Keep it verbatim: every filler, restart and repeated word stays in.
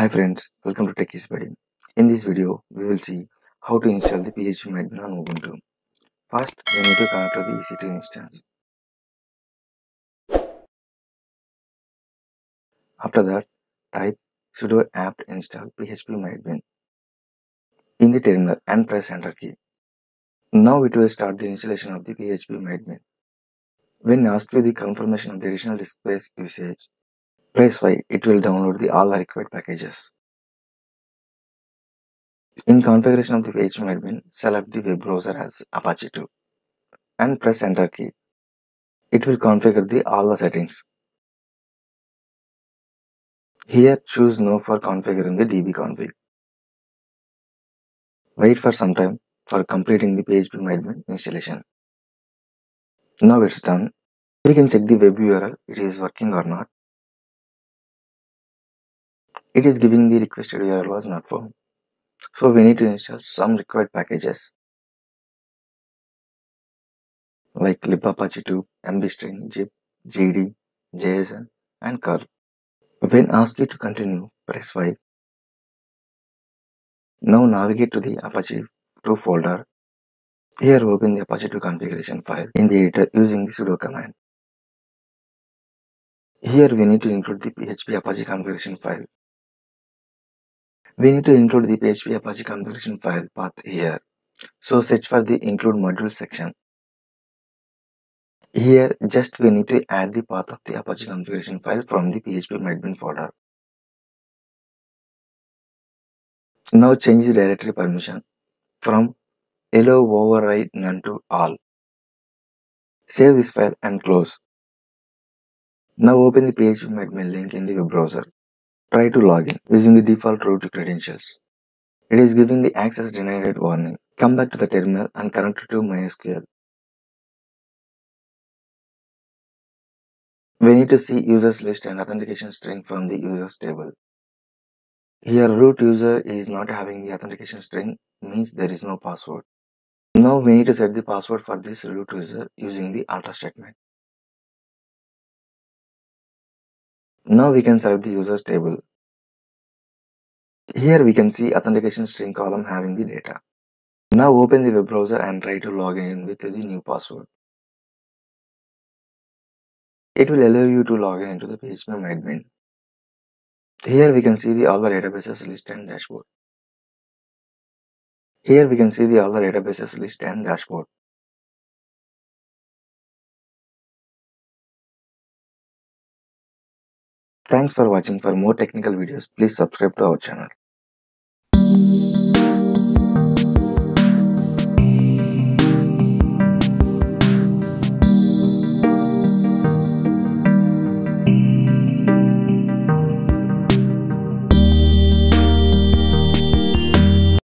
Hi friends, welcome to TechieSbuddy. In this video, we will see how to install the P H P Admin on Ubuntu. First, we need to connect to the E C two instance. After that, type sudo apt install phpMyAdmin in the terminal and press enter key. Now it will start the installation of the phpMyAdmin. When asked you the confirmation of the additional disk space usage, press Y. It will download the all the required packages. In configuration of the phpMyAdmin, select the web browser as Apache two and press enter key. It will configure the all the settings. Here choose no for configuring the dbconfig. Wait for some time for completing the phpMyAdmin installation. Now it's done. We can check the web U R L, it is working or not. It is giving the requested U R L was not found. So we need to install some required packages like libapache two, mbstring, zip, gd, json and curl. When asked you to continue, press Y. Now navigate to the Apache two folder. Here open the Apache two configuration file in the editor using the sudo command. Here we need to include the P H P Apache configuration file. We need to include the P H P Apache configuration file path here. So search for the include module section. Here just we need to add the path of the Apache configuration file from the phpMyAdmin folder. Now change the directory permission from allow override none to all. Save this file and close. Now open the phpMyAdmin link in the web browser. Try to log in using the default root credentials. It is giving the access denied warning. Come back to the terminal and connect to MySQL. We need to see users list and authentication string from the users table. Here root user is not having the authentication string, means there is no password. Now we need to set the password for this root user using the alter statement. Now we can select the users table. Here we can see authentication string column having the data. Now open the web browser and try to log in with the new password. It will allow you to log in into the phpMyAdmin. Here we can see the all the databases list and dashboard. Here we can see the all the databases list and dashboard. Thanks for watching. For more technical videos, please subscribe to our channel.